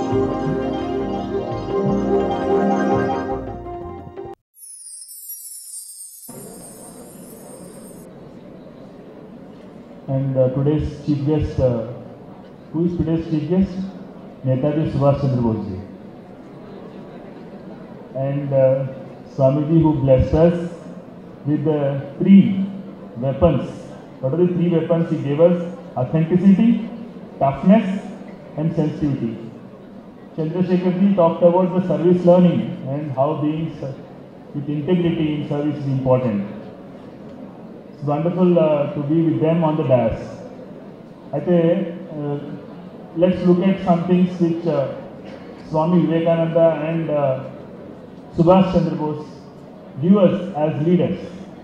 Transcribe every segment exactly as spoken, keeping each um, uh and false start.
And uh, today's chief guest, uh, who is today's chief guest? Netaji Subhashitam Bose. And uh, Swamiji, who blessed us with the uh, three weapons. What are the three weapons he gave us? Authenticity, toughness, and sensitivity. Chandrasekharji talked about the service learning and how being with integrity in service is important. It's wonderful uh, to be with them on the dais. I think, uh, let's look at some things which uh, Swami Vivekananda and uh, Subhash Chandra Bose give us as leaders.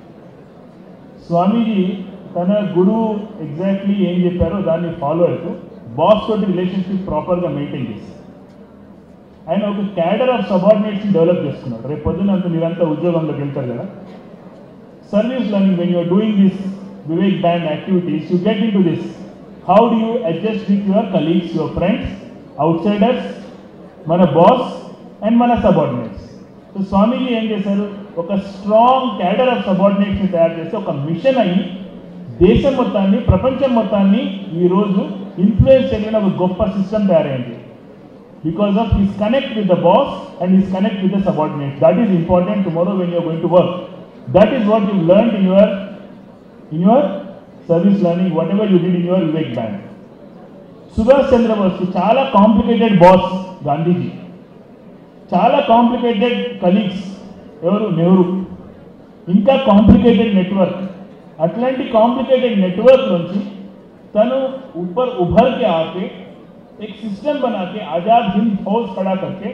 Swamiji, tana guru exactly em chepparo danni follow aytu boss toti relationship proper ga maintain chesi ayana oka cadre of subordinates develop chestunnaru. Repu podduna anta meeranta udyogam veltaru kada. Service learning, when you are doing this Vivek band activities, you get into this. How do you adjust with your colleagues, your friends, outsiders, mana boss and mana subordinates? So Swamiji em chesaru, oka strong cadre of subordinates ni tayaru chesi oka mission ayi desam mottanni prapancham mottanni ee roju influence cheyagaliగిన oka goppa system tayarayindi. Because of his connect with the boss and his connect with the subordinates. That is important tomorrow when you are going to work. That is what you learned in your in your service learning, whatever you did in your Vivek band. Subhash Chandra Bose chala complicated boss Gandhiji, chala complicated colleagues evaru Nehru, inka complicated network. Atlanti complicated network nunchi tanu upar ubhar ke aake ek system bana ke Azad Hind Fauj khada karke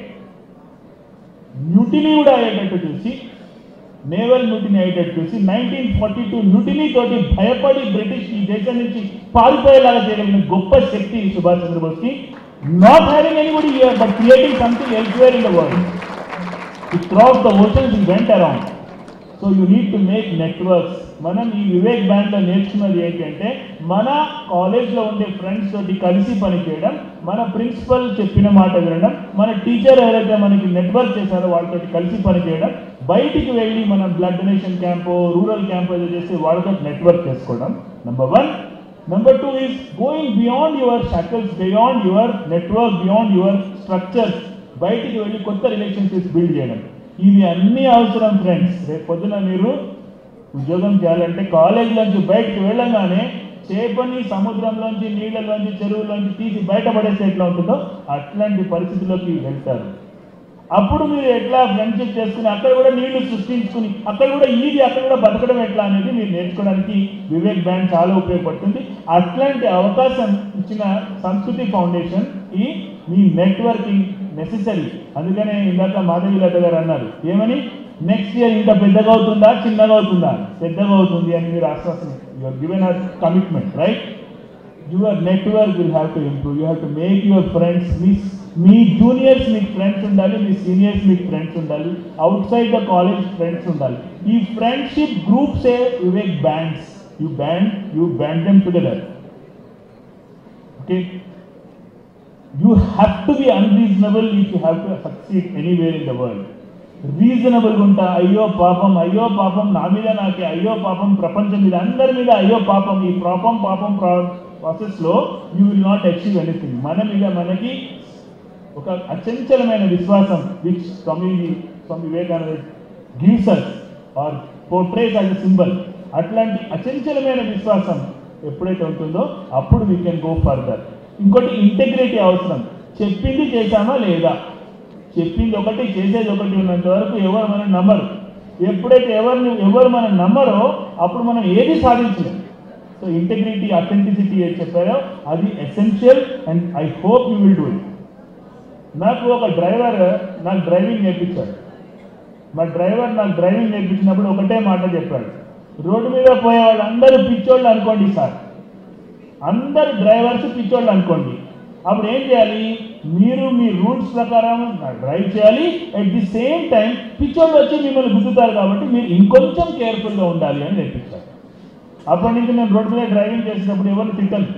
mutiny uda ayetattu chusi naval mutiny అయ్యేటట్టు చూసి nineteen forty two mutiny తోటి భయపడి British ఈ దేశం నుంచి పారిపోయేలాగా చేయగలిగిన గొప్ప శక్తి సుభాష్ చంద్రబోస్కి. Not having anybody here but creating something elsewhere in the world. He crossed the oceans, he went around. So you need to make networks. మనం ఈ వివేక్ బ్యాండ్లో నేర్చుకున్నది ఏంటంటే మన కాలేజ్లో ఉండే ఫ్రెండ్స్ తోటి కలిసి పని చేయడం, మన ప్రిన్సిపల్ చెప్పిన మాట వినడం, మన టీచర్ ఎవరైతే మనకి నెట్వర్క్ చేశారో వాళ్ళతో కలిసి పని చేయడం, బయటికి వెళ్ళి మనం blood donation camp, rural camp ఏదో చేసి వాళ్ళతో నెట్వర్క్ చేసుకోవడం. Number one. Number two is going beyond your shuttles, beyond your network, beyond your structures. బయటికి వెళ్ళి కొత్త రిలేషన్షిప్స్ బిల్డ్ చేయడం. ఇవి అన్నీ అవసరం ఫ్రెండ్స్. రేపు పొద్దున మీరు ఉద్యోగం చేయాలంటే కాలేజీలోంచి బయటకు వెళ్ళగానే చేపని సముద్రంలోంచి, నీళ్ళలోంచి, చెరువులోంచి తీసి బయటపడేస్తే ఎట్లా ఉంటుందో అట్లాంటి పరిస్థితుల్లోకి వెళ్తారు. అప్పుడు మీరు ఎట్లా ఫ్రెండ్షిప్ చేసుకుని అక్కడ కూడా నీళ్లు సృష్టించుకుని అక్కడ కూడా ఈజీ అక్కడ కూడా బతకడం ఎట్లా అనేది మీరు నేర్చుకోవడానికి వివేక్ బ్యాండ్ చాలా ఉపయోగపడుతుంది. అట్లాంటి అవకాశం ఇచ్చిన సంస్కృతి ఫౌండేషన్ ఈ మీ నెట్వర్కింగ్ నెసెసరీ. అందుకనే ఇందాక మాధవి లత గారు అన్నారు ఏమని, నెక్స్ట్ ఇయర్ ఇంకా పెద్దగా అవుతుందా చిన్నగా అవుతుందా? పెద్దగా అవుతుంది అని మీరు ఆశ్వాసం, you are given a commitment, right? Your network will have to improve. You have to make your friends, మీ మీ జూనియర్స్ మీకు ఫ్రెండ్స్ ఉండాలి, మీ సీనియర్స్ మీకు ఫ్రెండ్స్ ఉండాలి, outside the college friends ఉండాలి. ఈ friendship groups a weak bands. You band you band them together. Okay, you have to be unreasonable if you have to succeed anywhere in the world. Reasonable gunta, ayyo papam, ayyo papam na meeda naake, ayyo papam prapancham meeda, andari meeda ayyo papam, ee papam papam process lo you will not achieve anything. Mana meeda manaki oka achanchalaina viswasam which Swami Swami Vivekananda gives us or portrays as a symbol. Atlanti achanchalaina viswasam eppudaithe untundo appudu we can go further. ఇంకోటి integrity అవసరం. చెప్పింది చేశామా లేదా, చెప్పింది ఒకటి చేసేది ఒకటి ఉన్నంత వరకు ఎవరు మనం నమ్మరు. ఎప్పుడైతే ఎవరిని ఎవరు మనం నమ్మరో అప్పుడు మనం ఏది సాధించలేం. సో ఇంటెగ్రిటీ, అథెంటిసిటీ ఏది చెప్పారో అది essential and I hope you will do it. నాకు ఒక డ్రైవర్ నాకు డ్రైవింగ్ నేర్పించాడు. మా డ్రైవర్ నాకు డ్రైవింగ్ నేర్పించినప్పుడు ఒకటే మాట చెప్పాడు, రోడ్డు మీద పోయే వాళ్ళందరూ పిచ్చోళ్ళు అనుకోండి సార్, అందరు డ్రైవర్స్ పిచ్చోళ్ళు అనుకోండి. అప్పుడు ఏం చేయాలి, మీరు మీ రూల్స్ ప్రకారం డ్రైవ్ చేయాలి. అట్ ది సేమ్ టైం పిచ్చోళ్ళు వచ్చి మిమ్మల్ని గుద్దుతారు కాబట్టి మీరు ఇంకొంచెం కేర్ఫుల్గా ఉండాలి అని నేర్పించారు. అప్పటి నుంచి నేను రోడ్డు మీద డ్రైవింగ్ చేసినప్పుడు ఎవరు తిట్టను,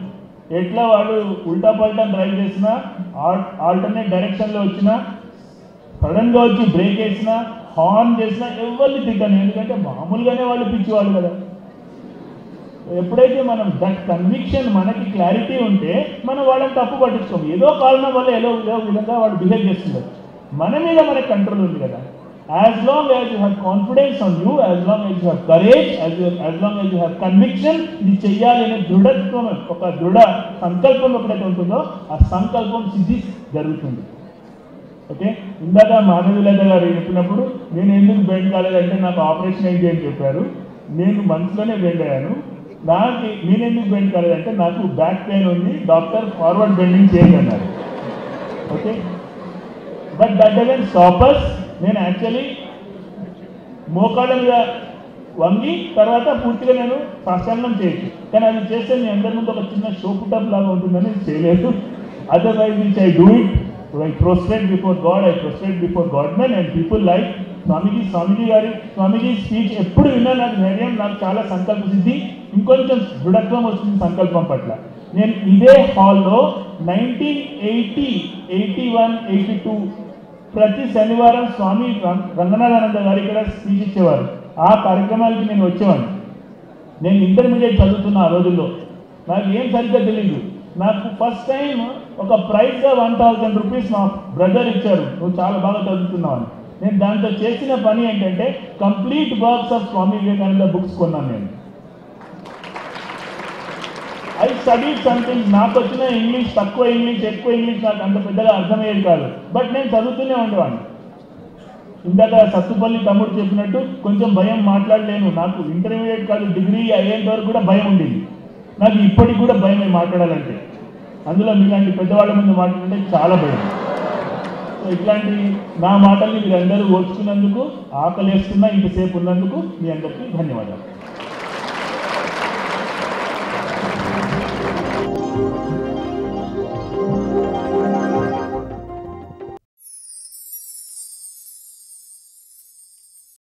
ఎట్లా వాడు ఉల్టా పల్టా డ్రైవ్ చేసినా, ఆల్టర్నేట్ డైరెక్షన్లో వచ్చినా, సడన్గా వచ్చి బ్రేక్ వేసినా, హార్న్ చేసినా ఎవరిని తిట్టాను. ఎందుకంటే మామూలుగానే వాళ్ళు పిచ్చివాళ్ళు కదా. ఎప్పుడైతే మనం దట్ కన్విక్షన్ మనకి క్లారిటీ ఉంటే మనం వాళ్ళని తప్పు పట్టించుకోము. ఏదో కారణం వల్ల ఏదో ఏదో విధంగా వాళ్ళు బిహేవ్ చేస్తున్నారు. మన మీద మనకి కంట్రోల్ ఉంది కదా. As long as you have confidence on you, as long as you have courage, as as long as you have conviction, ఇది చెయ్యాలి అనే దృఢత్వం, ఒక దృఢ సంకల్పం ఎప్పుడైతే ఉంటుందో ఆ సంకల్పం సిద్ధి జరుగుతుంది. ఓకే, ఇందాక మాధవీలత గారు చెప్పినప్పుడు నేను ఎందుకు బెండ్ కాలేదంటే నాకు ఆపరేషన్ అయింది అని చెప్పారు. నేను మనసులోనే బెండ్ అయ్యాను. నాకు నేను ఎందుకు బెండ్ కాలేదంటే నాకు బ్యాక్ పెయిన్ ఉంది, డాక్టర్ ఫార్వర్డ్ బెండింగ్ చేయండి అన్నారు. Okay, but that doesn't stop us. నేను యాక్చువల్లీ మోకాళ్ళ మీద వంగి తర్వాత పూర్తిగా నేను సాష్టాంగం చేయొచ్చు, కానీ అది చేస్తే మీ అందరి ముందు ఒక చిన్న షో పుటప్ లాగా ఉంటుందని చేయలేదు. Otherwise which I do it, I prostrate before God, I prostrate before Godman, and people like Swamiji Swamiji గారి స్వామిజీ స్పీచ్ ఎప్పుడు విన్నా నాకు ధైర్యం, నాకు చాలా సంకల్ప సిద్ధి, ఇంకొంచెం దృఢత్వం వస్తుంది సంకల్పం పట్ల. నేను ఇదే హాల్లో nineteen eighty eighty one eighty two ప్రతి శనివారం స్వామి రంగనాథానంద గారు ఇక్కడ స్పీచ్ ఇచ్చేవారు. ఆ కార్యక్రమాలకి నేను వచ్చేవాడిని. నేను ఇంటర్మీడియట్ చదువుతున్న ఆ రోజుల్లో నాకు ఏం సరిగ్గా తెలియదు. నాకు ఫస్ట్ టైం ఒక ప్రైజ్గా వన్ థౌజండ్ రూపీస్ మా బ్రదర్ ఇచ్చారు, నువ్వు చాలా బాగా చదువుతున్నావు అని. నేను దాంతో చేసిన పని ఏంటంటే complete works of Swami Vivekananda books కొన్నాను నేను. I study something. నాకు వచ్చిన ఇంగ్లీష్ తక్కువ ఇంగ్లీష్, ఎక్కువ ఇంగ్లీష్ నాకు అంత పెద్దగా అర్థమయ్యేది కాదు, బట్ నేను చదువుతూనే ఉండేవాడిని. ఇందాక సత్తుపల్లి తమ్ముడు చెప్పినట్టు కొంచెం భయం, మాట్లాడలేను. నాకు ఇంటర్మీడియట్ కాదు డిగ్రీ అయ్యేంత వరకు కూడా భయం ఉండేది. నాకు ఇప్పటికి కూడా భయమే మాట్లాడాలంటే. అందులో మీలాంటి పెద్దవాళ్ళ ముందు మాట్లాడంటే చాలా భయం. సో ఇట్లాంటి నా మాటల్ని మీరందరూ ఓర్చుకున్నందుకు, ఆకలేస్తున్నా ఇంతసేపు ఉన్నందుకు మీ అందరికీ ధన్యవాదాలు.